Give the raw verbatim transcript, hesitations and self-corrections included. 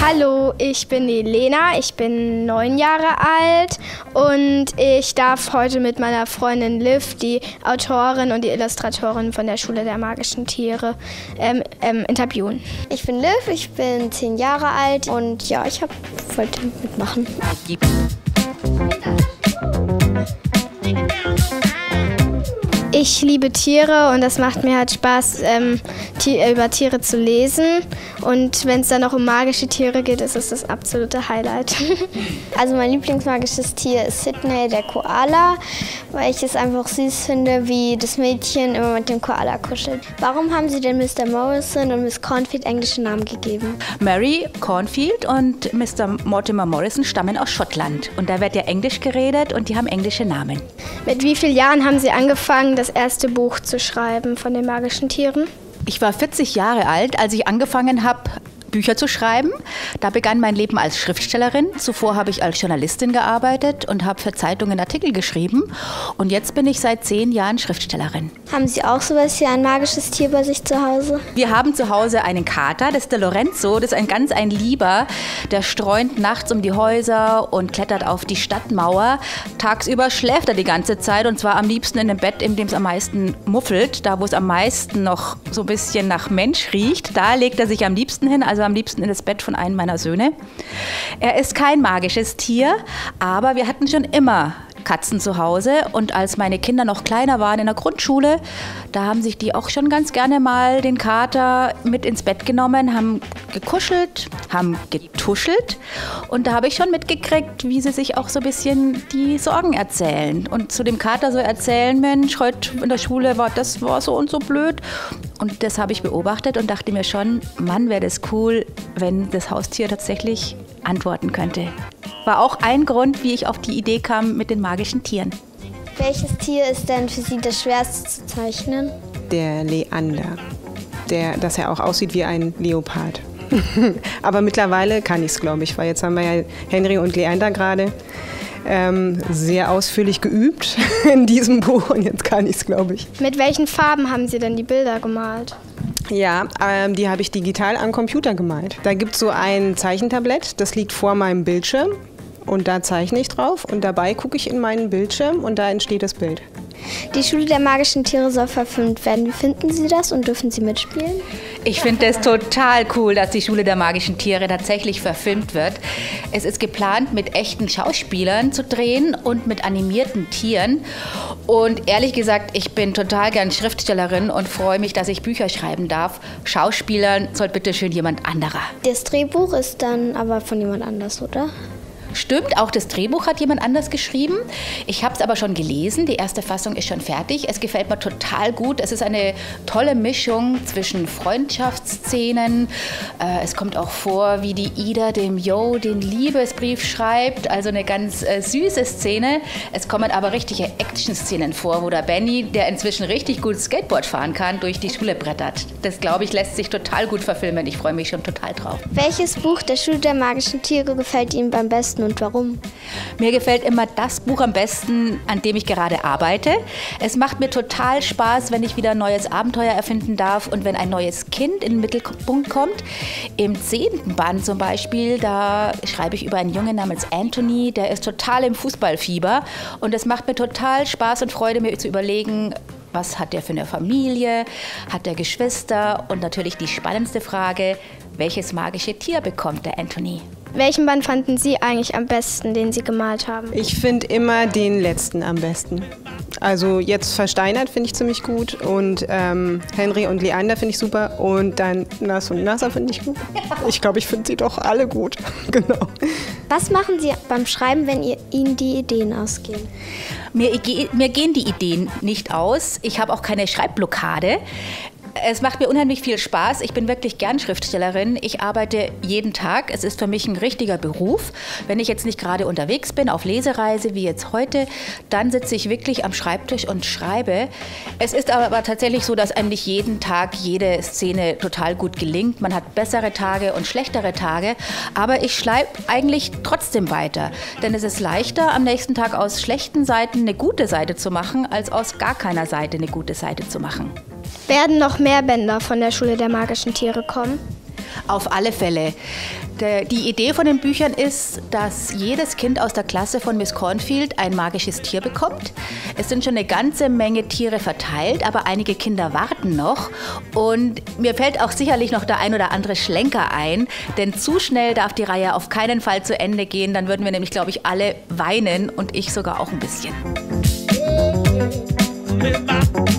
Hallo, ich bin die Lena, ich bin neun Jahre alt und ich darf heute mit meiner Freundin Liv, die Autorin und die Illustratorin von der Schule der magischen Tiere, ähm, ähm, interviewen. Ich bin Liv, ich bin zehn Jahre alt und ja, ich hab, wollte mitmachen. Ich liebe Tiere und das macht mir halt Spaß, ähm, über Tiere zu lesen. Und wenn es dann noch um magische Tiere geht, ist es das absolute Highlight. Also mein lieblingsmagisches Tier ist Sydney, der Koala, weil ich es einfach süß finde, wie das Mädchen immer mit dem Koala kuschelt. Warum haben Sie denn Mister Morrison und Miss Cornfield englische Namen gegeben? Mary Cornfield und Mister Mortimer Morrison stammen aus Schottland. Und da wird ja Englisch geredet und die haben englische Namen. Mit wie vielen Jahren haben Sie angefangen, das erste Buch zu schreiben von den magischen Tieren? Ich war vierzig Jahre alt, als ich angefangen habe, Bücher zu schreiben. Da begann mein Leben als Schriftstellerin. Zuvor habe ich als Journalistin gearbeitet und habe für Zeitungen Artikel geschrieben. Und jetzt bin ich seit zehn Jahren Schriftstellerin. Haben Sie auch sowas wie ein magisches Tier bei sich zu Hause? Wir haben zu Hause einen Kater, das ist der Lorenzo. Das ist ein ganz ein Lieber, der streunt nachts um die Häuser und klettert auf die Stadtmauer. Tagsüber schläft er die ganze Zeit und zwar am liebsten in dem Bett, in dem es am meisten muffelt. Da, wo es am meisten noch so ein bisschen nach Mensch riecht, da legt er sich am liebsten hin. Also am liebsten in das Bett von einem meiner Söhne. Er ist kein magisches Tier, aber wir hatten schon immer Katzen zu Hause und als meine Kinder noch kleiner waren in der Grundschule, da haben sich die auch schon ganz gerne mal den Kater mit ins Bett genommen, haben gekuschelt, haben getuschelt und da habe ich schon mitgekriegt, wie sie sich auch so ein bisschen die Sorgen erzählen und zu dem Kater so erzählen, Mensch, heute in der Schule war das war so und so blöd und das habe ich beobachtet und dachte mir schon, Mann, wäre das cool, wenn das Haustier tatsächlich antworten könnte. War auch ein Grund, wie ich auf die Idee kam mit den magischen Tieren. Welches Tier ist denn für Sie das schwerste zu zeichnen? Der Leander, der, dass er auch aussieht wie ein Leopard. Aber mittlerweile kann ich es, glaube ich, weil jetzt haben wir ja Henry und Leander gerade ähm, sehr ausführlich geübt in diesem Buch und jetzt kann ich es, glaube ich. Mit welchen Farben haben Sie denn die Bilder gemalt? Ja, ähm, die habe ich digital am Computer gemalt. Da gibt es so ein Zeichentablett, das liegt vor meinem Bildschirm und da zeichne ich drauf und dabei gucke ich in meinen Bildschirm und da entsteht das Bild. Die Schule der magischen Tiere soll verfilmt werden. Wie finden Sie das und dürfen Sie mitspielen? Ich finde es total cool, dass die Schule der magischen Tiere tatsächlich verfilmt wird. Es ist geplant, mit echten Schauspielern zu drehen und mit animierten Tieren. Und ehrlich gesagt, ich bin total gern Schriftstellerin und freue mich, dass ich Bücher schreiben darf. Schauspielern soll bitte schön jemand anderer. Das Drehbuch ist dann aber von jemand anders, oder? Stimmt, auch das Drehbuch hat jemand anders geschrieben. Ich habe es aber schon gelesen, die erste Fassung ist schon fertig. Es gefällt mir total gut. Es ist eine tolle Mischung zwischen Freundschaftsszenen. Äh, es kommt auch vor, wie die Ida dem Jo den Liebesbrief schreibt. Also eine ganz äh, süße Szene. Es kommen aber richtige Action-Szenen vor, wo der Benny, der inzwischen richtig gut Skateboard fahren kann, durch die Schule brettert. Das, glaube ich, lässt sich total gut verfilmen. Ich freue mich schon total drauf. Welches Buch der Schule der magischen Tiere gefällt Ihnen beim besten? Und warum? Mir gefällt immer das Buch am besten, an dem ich gerade arbeite. Es macht mir total Spaß, wenn ich wieder ein neues Abenteuer erfinden darf und wenn ein neues Kind in den Mittelpunkt kommt. Im zehnten Band zum Beispiel, da schreibe ich über einen Jungen namens Anthony, der ist total im Fußballfieber und es macht mir total Spaß und Freude, mir zu überlegen, was hat der für eine Familie, hat der Geschwister und natürlich die spannendste Frage, welches magische Tier bekommt der Anthony? Welchen Band fanden Sie eigentlich am besten, den Sie gemalt haben? Ich finde immer den letzten am besten. Also jetzt Versteinert finde ich ziemlich gut und ähm, Henry und Leander finde ich super und dann Nass und Nasser finde ich gut. Ich glaube, ich finde sie doch alle gut. Genau. Was machen Sie beim Schreiben, wenn ihr, Ihnen die Ideen ausgehen? Mir, mir gehen die Ideen nicht aus. Ich habe auch keine Schreibblockade. Es macht mir unheimlich viel Spaß. Ich bin wirklich gern Schriftstellerin. Ich arbeite jeden Tag. Es ist für mich ein richtiger Beruf. Wenn ich jetzt nicht gerade unterwegs bin, auf Lesereise wie jetzt heute, dann sitze ich wirklich am Schreibtisch und schreibe. Es ist aber tatsächlich so, dass eigentlich jeden Tag jede Szene total gut gelingt. Man hat bessere Tage und schlechtere Tage. Aber ich schreibe eigentlich trotzdem weiter. Denn es ist leichter, am nächsten Tag aus schlechten Seiten eine gute Seite zu machen, als aus gar keiner Seite eine gute Seite zu machen. Werden noch mehr Bänder von der Schule der magischen Tiere kommen? Auf alle Fälle. Die Idee von den Büchern ist, dass jedes Kind aus der Klasse von Miss Cornfield ein magisches Tier bekommt. Es sind schon eine ganze Menge Tiere verteilt, aber einige Kinder warten noch. Und mir fällt auch sicherlich noch der ein oder andere Schlenker ein, denn zu schnell darf die Reihe auf keinen Fall zu Ende gehen. Dann würden wir nämlich, glaube ich, alle weinen und ich sogar auch ein bisschen.